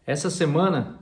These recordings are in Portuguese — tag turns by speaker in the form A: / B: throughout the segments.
A: Essa semana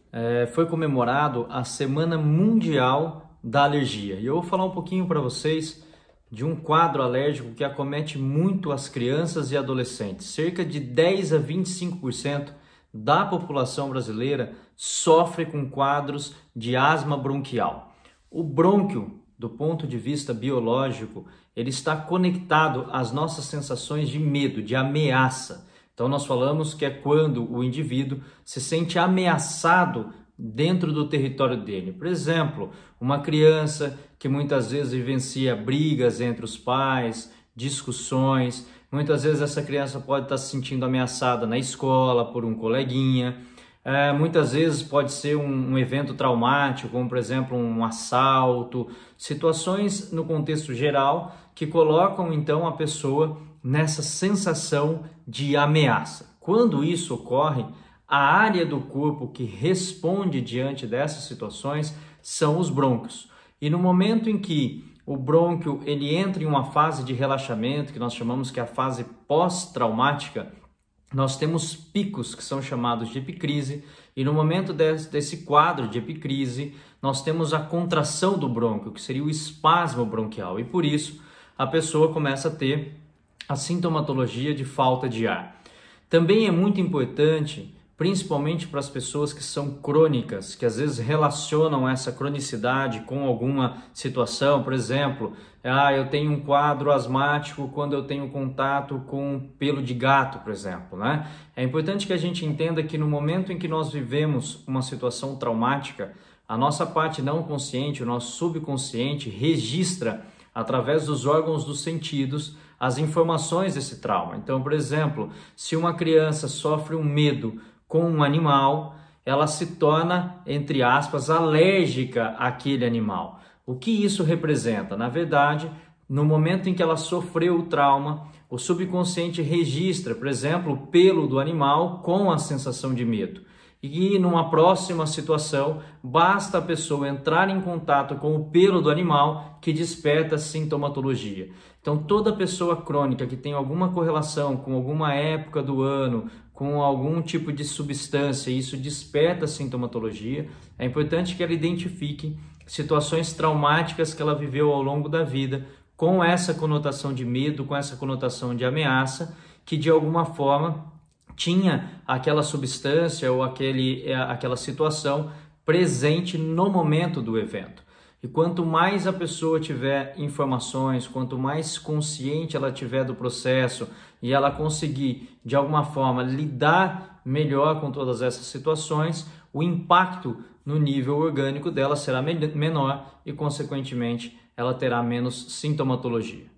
A: foi comemorado a Semana Mundial da Alergia. E eu vou falar um pouquinho para vocês de um quadro alérgico que acomete muito as crianças e adolescentes. Cerca de 10 a 25% da população brasileira sofre com quadros de asma bronquial. O brônquio, do ponto de vista biológico, ele está conectado às nossas sensações de medo, de ameaça. Então nós falamos que é quando o indivíduo se sente ameaçado dentro do território dele. Por exemplo, uma criança que muitas vezes vivencia brigas entre os pais, discussões. Muitas vezes essa criança pode estar se sentindo ameaçada na escola por um coleguinha. Muitas vezes pode ser um evento traumático, como por exemplo um assalto, situações no contexto geral que colocam então a pessoa nessa sensação de ameaça. Quando isso ocorre, a área do corpo que responde diante dessas situações são os brônquios. E no momento em que o brônquio ele entra em uma fase de relaxamento, que nós chamamos que é a fase pós-traumática, nós temos picos que são chamados de epicrise, e no momento desse quadro de epicrise, nós temos a contração do brônquio, que seria o espasmo bronquial, e por isso a pessoa começa a ter a sintomatologia de falta de ar. Também é muito importante, principalmente para as pessoas que são crônicas, que às vezes relacionam essa cronicidade com alguma situação. Por exemplo, eu tenho um quadro asmático quando eu tenho contato com pelo de gato, por exemplo, né? É importante que a gente entenda que no momento em que nós vivemos uma situação traumática, a nossa parte não consciente, o nosso subconsciente registra através dos órgãos dos sentidos as informações desse trauma. Então, por exemplo, se uma criança sofre um medo com um animal, ela se torna, entre aspas, alérgica àquele animal. O que isso representa? Na verdade, no momento em que ela sofreu o trauma, o subconsciente registra, por exemplo, o pelo do animal com a sensação de medo. E numa próxima situação, basta a pessoa entrar em contato com o pelo do animal que desperta sintomatologia. Então, toda pessoa crônica que tem alguma correlação com alguma época do ano, com algum tipo de substância, e isso desperta sintomatologia, é importante que ela identifique situações traumáticas que ela viveu ao longo da vida, com essa conotação de medo, com essa conotação de ameaça, que de alguma forma tinha aquela substância ou aquela situação presente no momento do evento. E quanto mais a pessoa tiver informações, quanto mais consciente ela tiver do processo e ela conseguir, de alguma forma, lidar melhor com todas essas situações, o impacto no nível orgânico dela será menor e, consequentemente, ela terá menos sintomatologia.